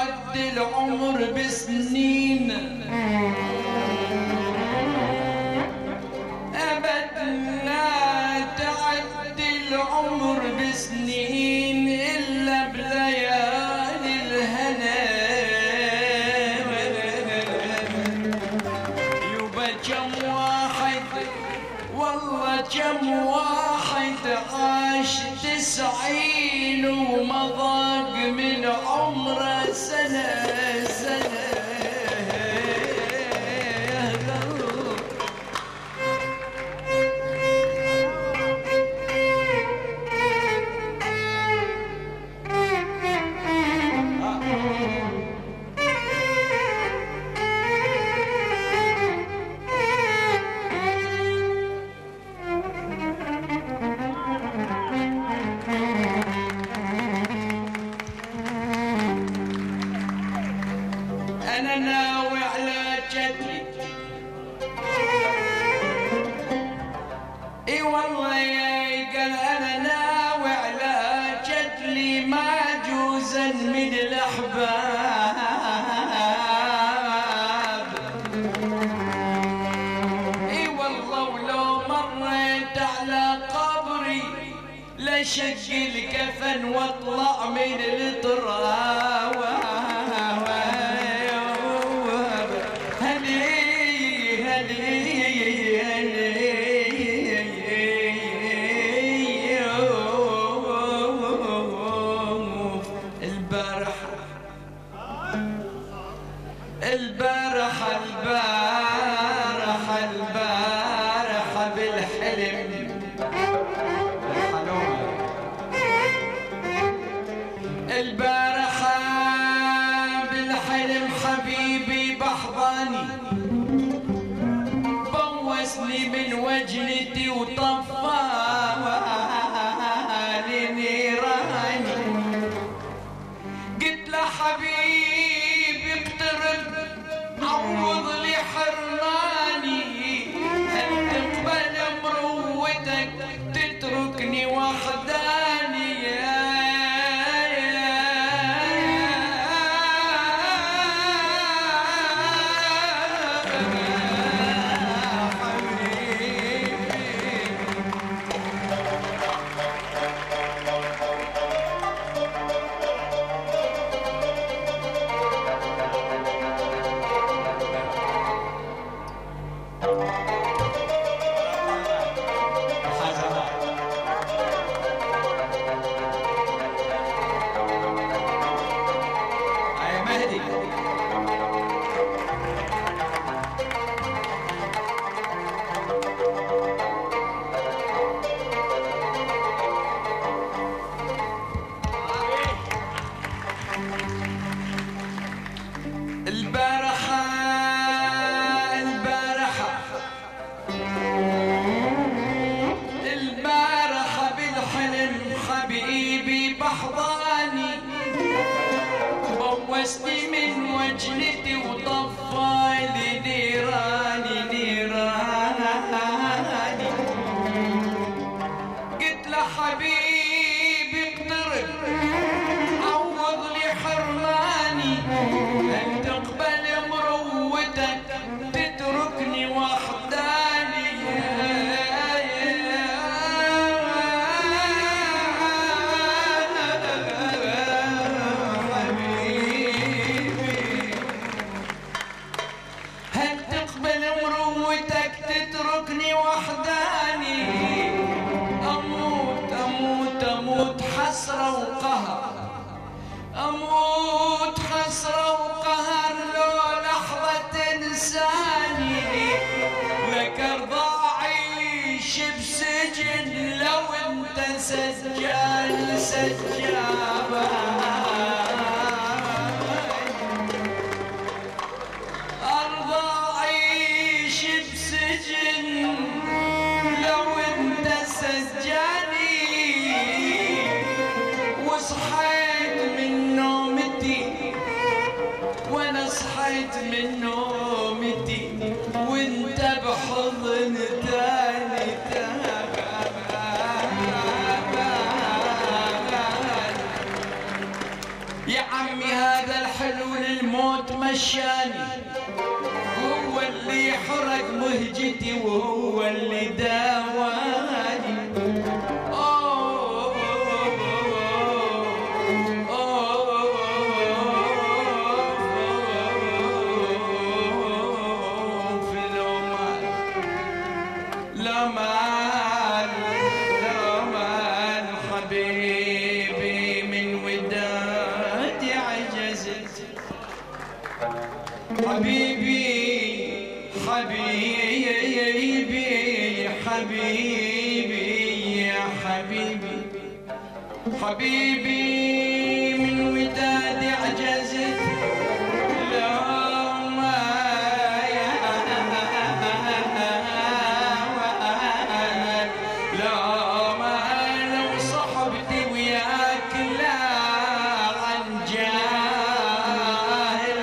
تعدي العمر بسنين، أبد لا تعدي العمر بسنين إلا بليالي الهنا. يبا كم واحد والله كم واحد عاش 90 وما ضاق من عمره سنة سنة. أنا ناوي على جدي، اي والله يا قال أنا ناوي على جدلي ما جوزا من الأحباب. اي والله ولو مريت على قبري لشق الكفن واطلع من التراب. البارحة بالحلم البارحة بالحلم حبيبي بحضاني بوسني من وجنتي وطفالي نيراني. قلت له حبيبي اقترب عوض لي حرماني، هل تقبل مروتك تتركني وحداني البارحة بالحلم حبيبي بحضاني بوسني من وجنتي وطفالي نيراني نيراني. قلت له حبيبي اقترب عوض لي حرماني، هل تقبل مروتك تتركني وحداني تتركني وحداني. أموت أموت أموت حسرة وقهر، أموت حسرة وقهر لو لحظة تنساني. لك أرضى أعيش بسجن لو أنت سجان سجابة، أرضى أعيش بسجن لو أنت سجاني. وصحيت من نومتي وأنا صحيت من نومتي وأنت بحضن تاني يا عمي هذا الحلو للموت مشاني، هو اللي حرق مهجتي وهو اللي داواني. حبيبي حبيبي حبيبي يا حبيبي حبيبي من ودادي عجزت. لو صحبتي وياك لا عن جاهل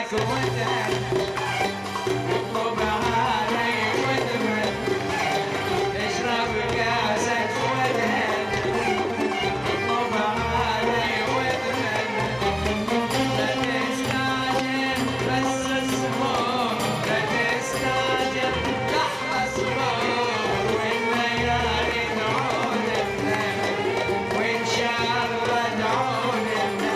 كاسك ودن اطلب علي ودمن اشرب كاسك ودن اطلب علي ودمن لا تستعجل بس الصبر لا تستعجل لحظة صبر والليالي تعود لنا وان شاء الله تعود لنا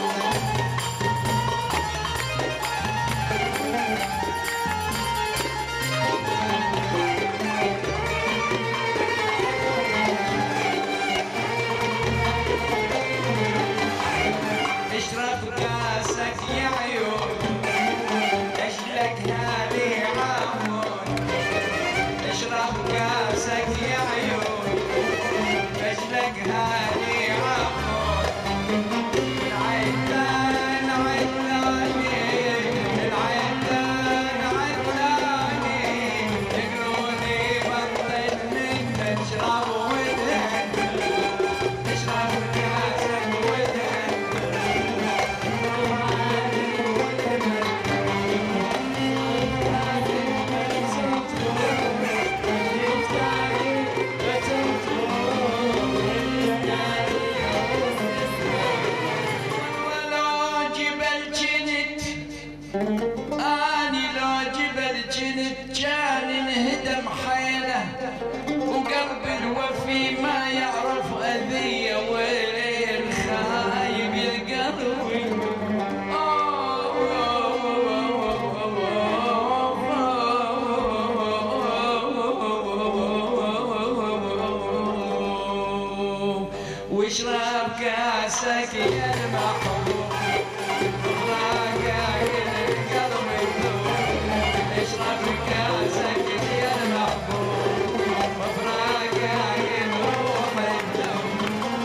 اشرب كاسك يا عيون اجلك هادي عمون اشرب كاسك يا عيون اجلك هادي عمون العيدان عداني العيدان عداني يقولوني بطل منك اشرب ودهن اشرب كاسك ودهن اني لو جبل جنت كان انهدم حيله وقلب الوفي ما يعرف اذيه ويل خايب القلبي واشرب كاسك يا المحبوب اشرب كاسك يا المحبوب وفراقك يروح الدم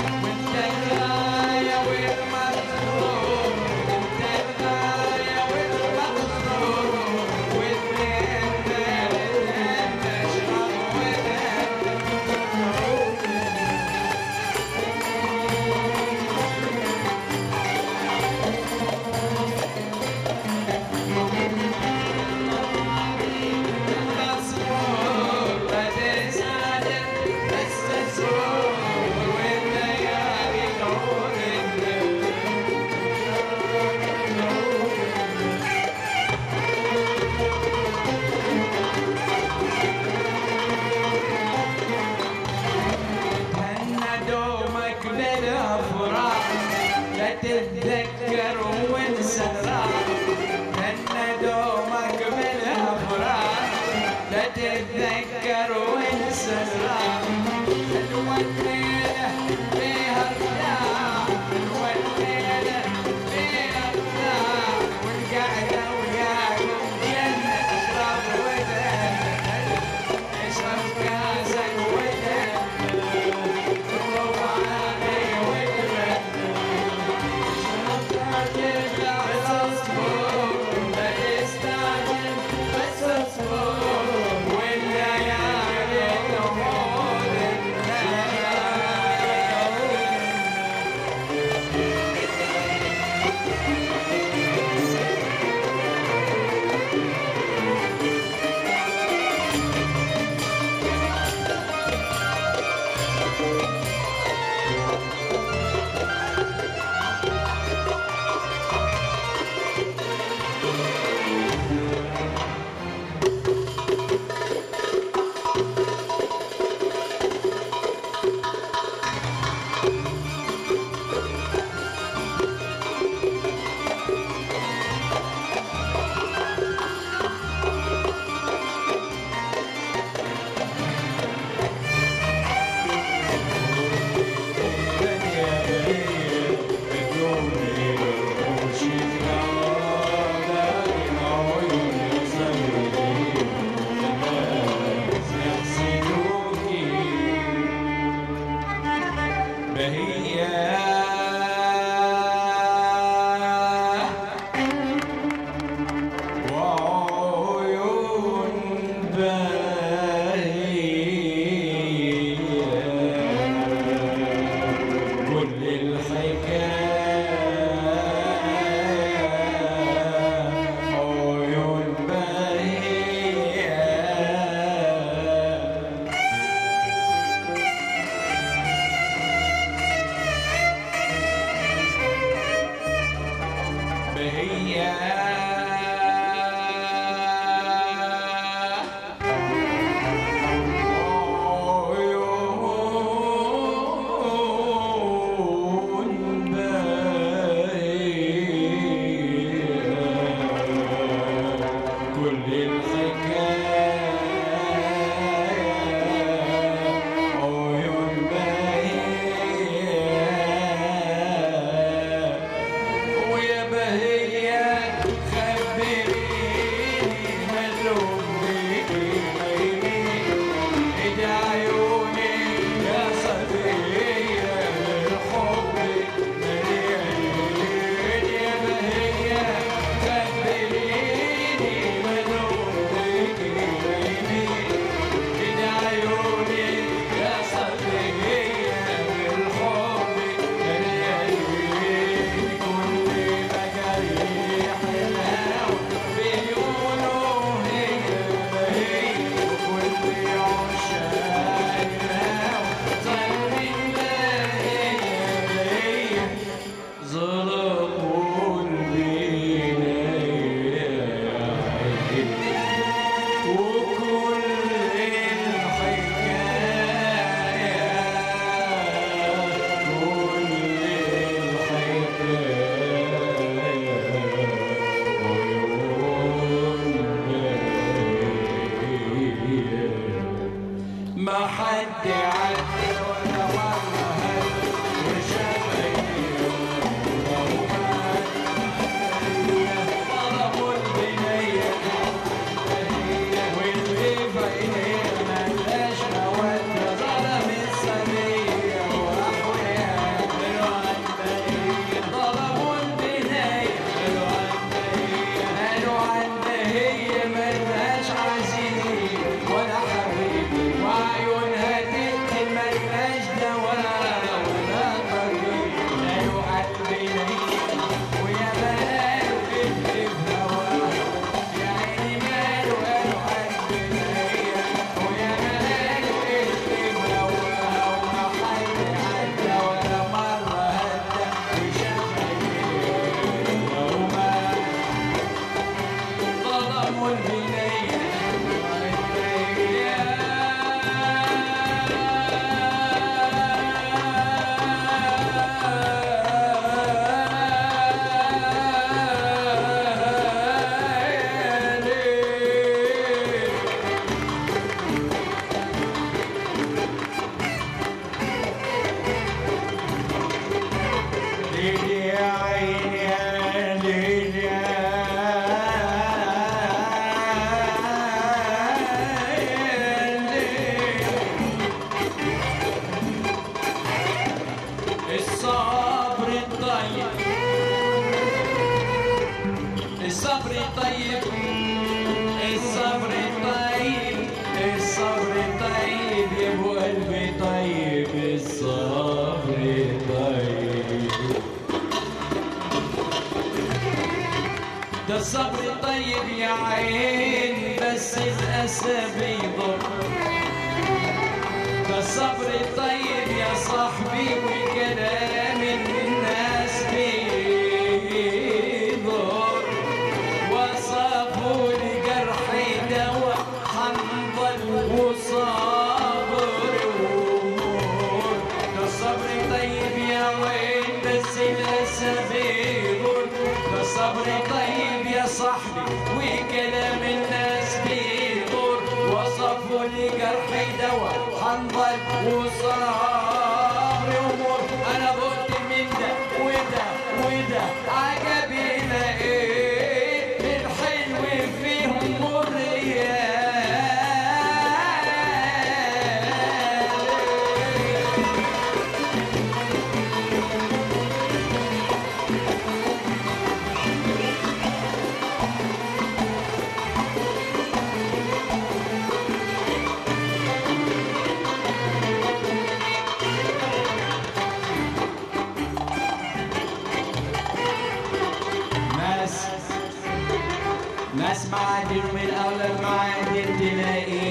ما حد عدى ولا مرة هد وشافني ضربوا البنية واللي بعينيه ملاش مودة ظلم الصبية وأخويا ضربوا البنية قالوا عنده هي ملهاش عزيز ولا حبيب وعيونها تقتل ملهاش دواء ولا طبيب قالوا عالبنية ويا بلاله كتب هواه يا عيني ماله قالوا عالبنية ويا بلاله كتب هواه وما حد عدى ولا مرة هدى وشافني وما ظلموا البنية الصبر الطيب الصبر الطيب الصبر الطيب الصبر الطيب يا ابو قلبي طيب الصبر الطيب ده الصبر الطيب يا عين بس الأسى بيضر ده الصبر الطيب يا صاحبي وكلام الناس بيضر وصفوا لجرحي دواء حنظل وصابر ومور ده الصبر طيب يا وين بس الأسى بيضر ده الصبر طيب يا صاحبي وكلام الناس بيضر وصفوا لجرحي دواء حنظل وصابر ومور انا قلت من ده وده وده عجبي لقيت الحلو فيهم مريان ناس معادن من أولى المعادن تلاقي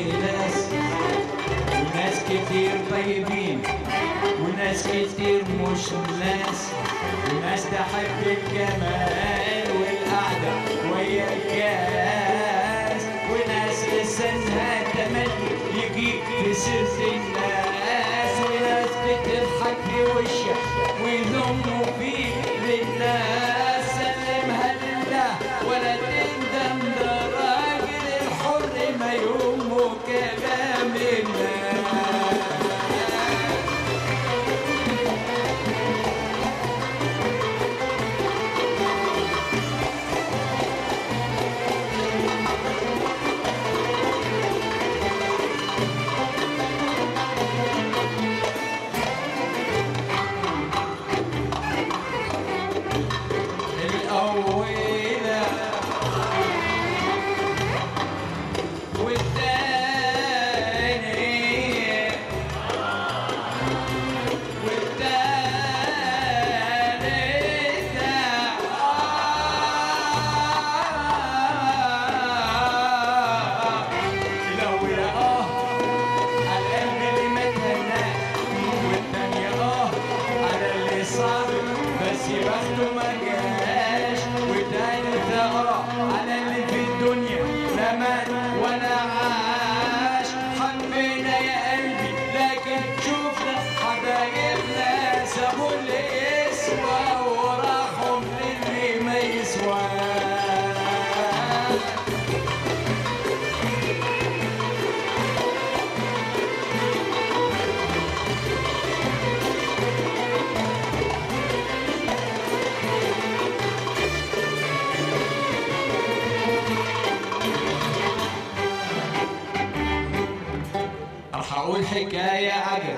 ناس كتير طيبين وناس كتير مش ناس وناس تحب الجمال قاعدة ويا الكاس، وناس لسانها تملي يجي في سيرة الناس، وناس بتضحك في وشك ويذموا فيه للناس. سلمها لله ولا تندم، ده راجل الحر ما يهمه كلام الناس. أقول حكاية عجب،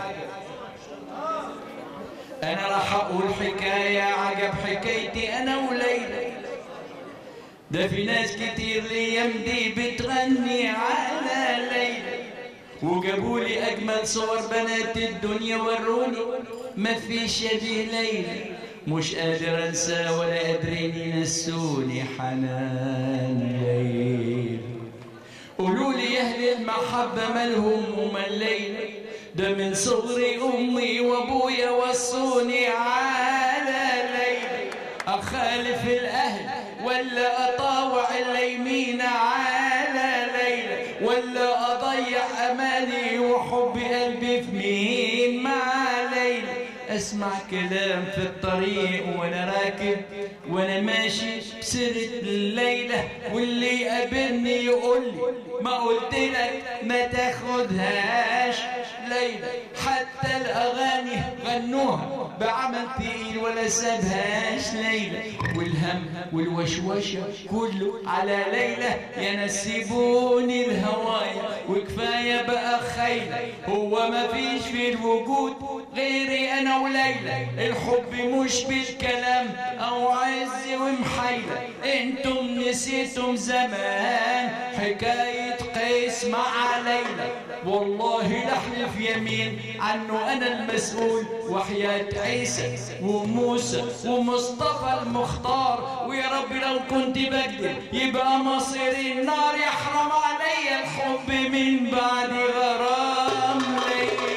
أنا راح أقول حكاية عجب، حكايتي أنا وليلى. ده في ناس كتير الأيام دي بتغني على ليلى، وجابوا لي أجمل صور بنات الدنيا وروني، ما في شبيه ليلى، مش قادر أنسى ولا قادرين ينسوني حنان ليلى. قولوا لي يا أهل المحبة مالهم ومال ليلى، ده من صغري أمي وأبويا وصوني على ليلى. أخالف الأهل ولا أطاوع اليمين على ليلى، ولا أضيع أماني وحب قلبي في مين مع ليلى. أسمع كلام في الطريق وأنا راكب وأنا ماشي بسيرة الليلة، واللي يقابلني يقول لي ما قلت لك ما تاخدهاش ليلى. حتى الأغاني غنوها بعمل تقيل ولا سابهاش ليلى، والهم والوشوشة كله على ليلى. يا نسيبوني الهوايا وكفاية بقى خيلة، هو ما فيش في الوجود غيري أنا وليلى. الحب مش بالكلام أو عز ومحيلة، انتم نسيتم زمان حكاية قيس مع ليلى. والله لحلف يمين عنه أنا المسؤول، وحياة عيسى وموسى ومصطفى المختار. ويا رب لو كنت بكذب يبقى مصيري النار، يحرم علي الحب من بعد غرام ليلى.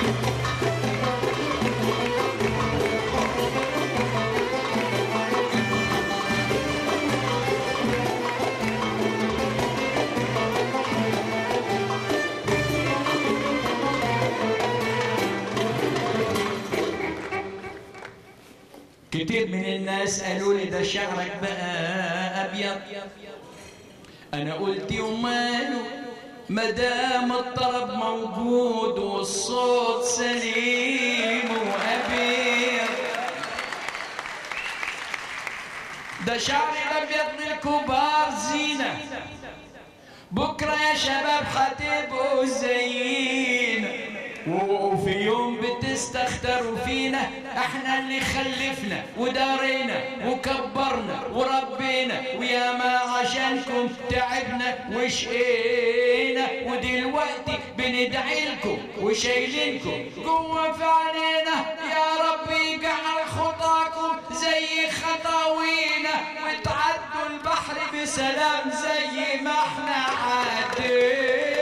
كتير من الناس قالوا لي ده شعرك بقى أبيض، أنا قلت وماله مدام الطرب موجود والصوت سليم وأبيض. ده شعري الأبيض للكبار زينة، بكرة يا شباب هتبقوا زينا، وفي يوم بتستختروا فينا، احنا اللي خلفنا ودارينا وكبرنا وربينا، وياما عشانكم تعبنا وشقينا، ودلوقتي بندعي لكم وشايلينكم جوا في عينينا. يا رب يجعل خطاكم زي خطاوينا، وتعدوا البحر بسلام زي ما احنا عدينا.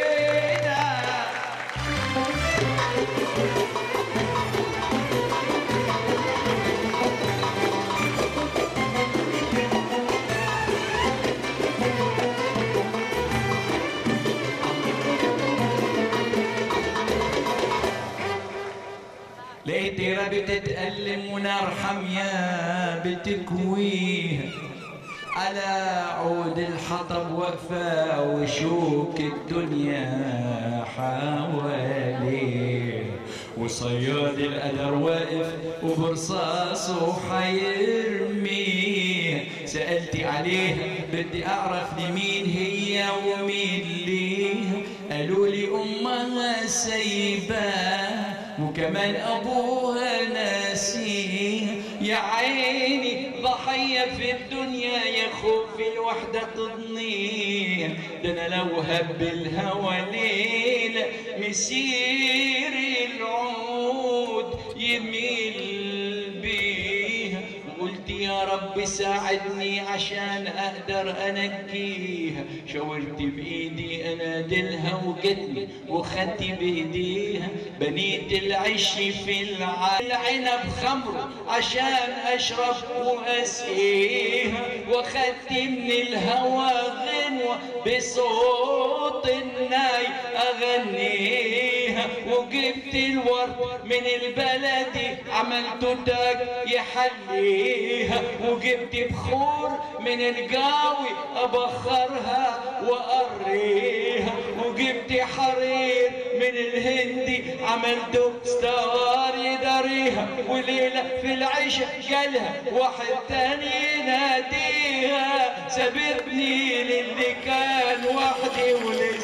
فكرة بتتألم ونار حمية بتكويها، على عود الحطب وقفة وشوك الدنيا حواليه، وصياد القدر واقف وبرصاصه حيرميه. سألتي عليها بدي أعرف لمين هي ومين ليه، قالوا لي أمها سيباه وكمان أبوها ناسيه. يا عيني ضحية في الدنيا يا خوف الوحدة تضنيه، ده أنا لو هب الهوى ليلة مسير العود يميل بيها. قلت يا رب ساعدني عشان أقدر أنجيها، شاورت بإيدي أنادلها وجتني وخدت بإيديها، بنيت العش في العنب خمر عشان أشرب وأسقيها، وخدت من الهوى غنوة بصوت الناي أغنيها، وجبت الورد من البلدي عملته تاج يحليها، وجبت بخور من القاوي أبخرها وأريها، وجبت حرير من الهندي عملته ستار يداريها، وليلة في العشاء جالها واحد تاني يناديها، سابتني للي كان وحدي وليلة